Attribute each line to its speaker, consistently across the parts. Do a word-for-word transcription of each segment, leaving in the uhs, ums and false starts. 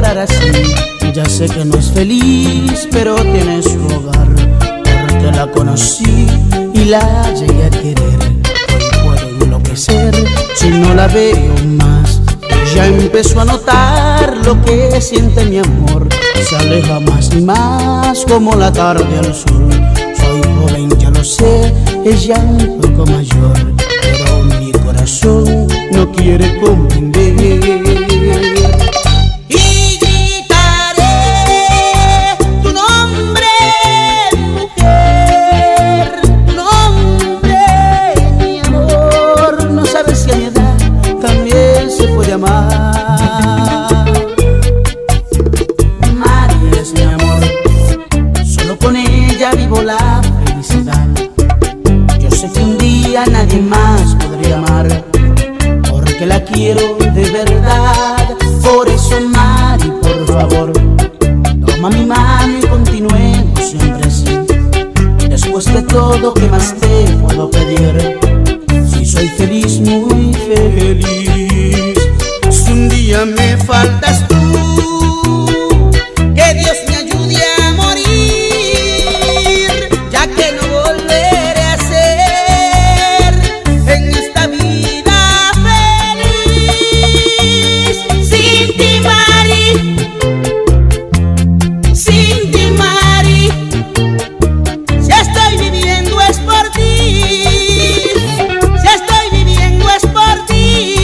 Speaker 1: tratar así. Ya sé que no es feliz, pero tiene su hogar, porque la conocí y la llegué a querer. Hoy puedo enloquecer si no la veo más. Ya empezó a notar lo que siente mi amor. Se aleja más y más como la tarde al sol. Soy joven, ya lo sé, ella un poco mayor, pero mi corazón no quiere comprender. Mari es mi amor, solo con ella vivo la felicidad. Yo sé que un día nadie más podría amar, porque la quiero de verdad. Por eso, Mari, por favor, toma mi mano y continuemos siempre así. Después de todo, ¿qué más te puedo pedir? Si soy feliz, muy feliz. Si un día me faltas tú, que Dios me ayude a morir, ya que no volveré a ser en esta vida feliz. Sin ti, Mari, sin ti, Mari, si estoy viviendo es por ti, si estoy viviendo es por ti.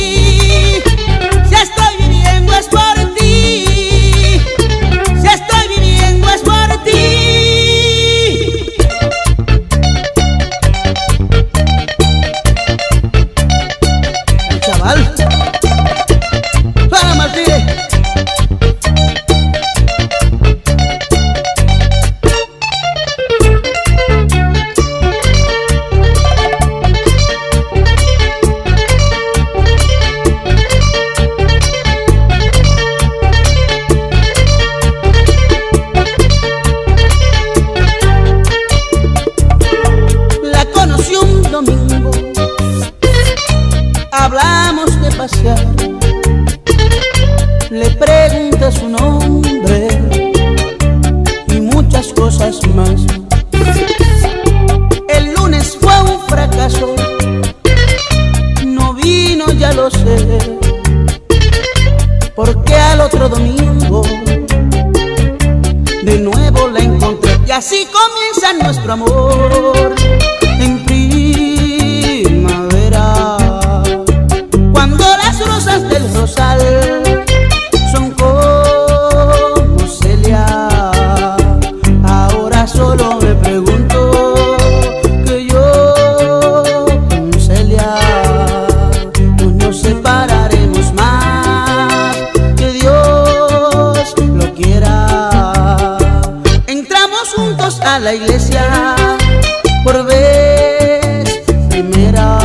Speaker 1: Hablamos de pasear, le pregunta su nombre y muchas cosas más. El lunes fue un fracaso, no vino, ya lo sé, porque al otro domingo de nuevo la encontré. Y así comienza nuestro amor en primavera, cuando las rosas del rosal son como Celia. Ahora solo me pregunto que yo con Celia no nos separaremos más, que Dios lo quiera. Entramos juntos a la iglesia por vez primera,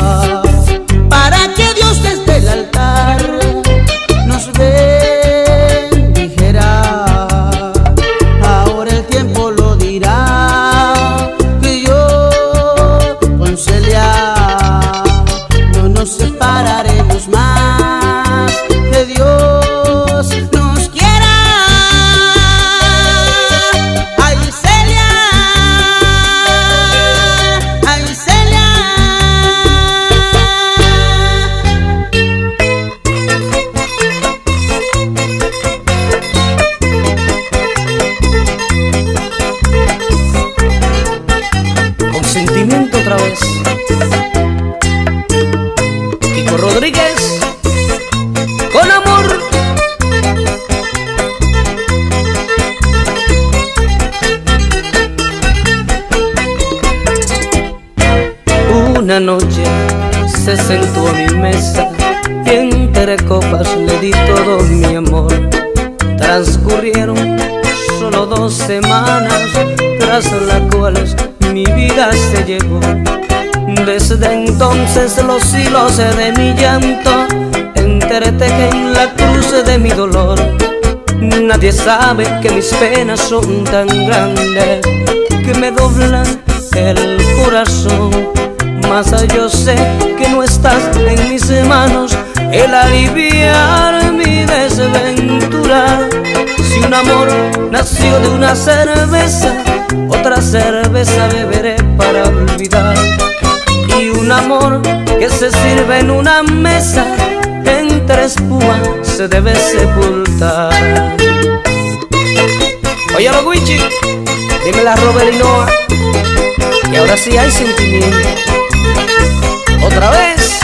Speaker 1: otra vez. Kiko Rodríguez, con amor. Una noche se sentó a mi mesa y entre copas le di todo mi amor. Transcurrieron solo dos semanas, tras las cuales mi vida se llevó. Desde entonces los hilos de mi llanto entretejen la cruz de mi dolor. Nadie sabe que mis penas son tan grandes que me doblan el corazón. Mas yo sé que no estás en mis manos, el aliviar mi desventura. Si un amor nació de una cerveza, otra cerveza beberé para olvidar. Y un amor que se sirve en una mesa, entre espuma se debe sepultar. Oye los Wichi, dime la Robert y Noah, y ahora sí hay sentimiento. Otra vez.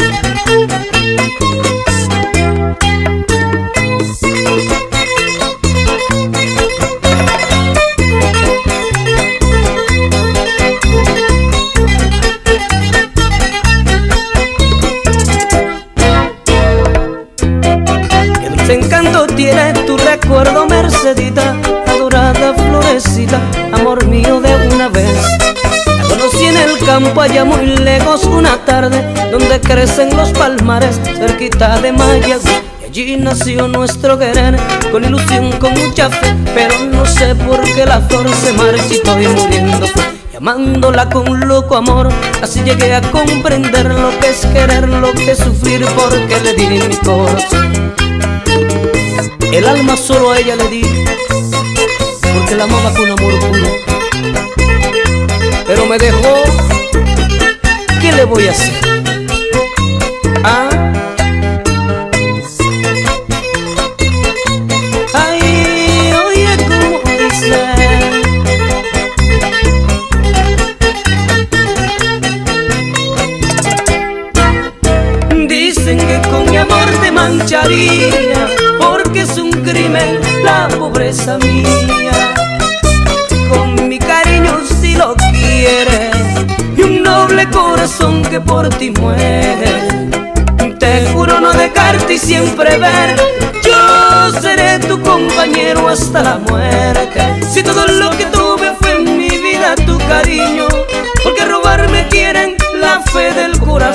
Speaker 1: Qué dulce encanto tiene tu recuerdo, Mercedita, adorada florecita, amor mío de una vez. La conocí en el campo allá muy lejos una tarde, donde crecen los palmares cerquita de Mayagüez. Y allí nació nuestro querer, con ilusión, con mucha fe, pero no sé por qué la flor se marchitó y muriendo fue. Y amándola con loco amor, así llegué a comprender lo que es querer, lo que es sufrir, porque le di mi corazón. El alma solo a ella le di, porque la amaba con amor puro. Pero me dejó, ¿qué le voy a hacer? ¿Ah? Ay, oye, ¿cómo dice? Dicen que con mi amor te mancharía, porque es un crimen la pobreza mía. Con mi cariño si lo quieres, y un noble corazón que por ti muere. Te juro no dejarte y siempre ver, yo seré tu compañero hasta la muerte. Si todo lo que tuve fue en mi vida tu cariño, porque robarme quieren la fe del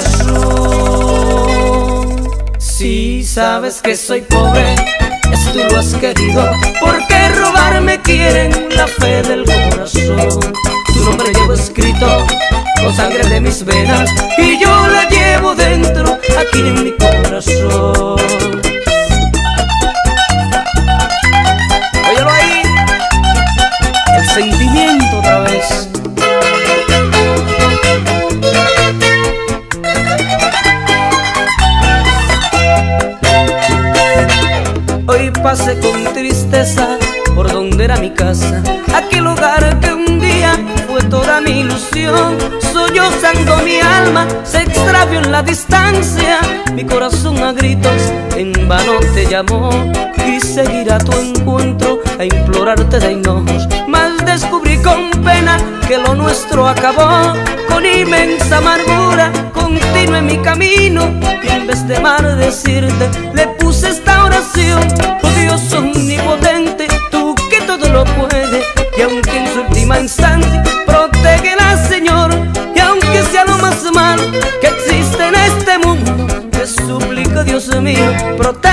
Speaker 1: corazón. Si sabes que soy pobre, es tú lo has querido, porque robarme quieren la fe del corazón. Tu nombre llevo escrito con sangre de mis venas, y yo la llevo dentro, aquí en mi corazón. Óyelo ahí, el sentimiento otra vez. Hoy pasé con tristeza por donde era mi casa, aquel hogar que un día fue toda mi ilusión. Sollozando mi alma se extravió en la distancia, mi corazón a gritos en vano te llamó. Quise ir a tu encuentro a implorarte de hinojos, mas descubrí con pena que lo nuestro acabó. Con inmensa amargura continué mi camino, y en vez de maldecirte le puse esta oración. Oh Dios omnipotente, tú que todo lo puedes, y aunque en su última instancia protégela, Señor. Y aunque sea lo más malo que existe en este mundo, te suplico, Dios mío, protégela.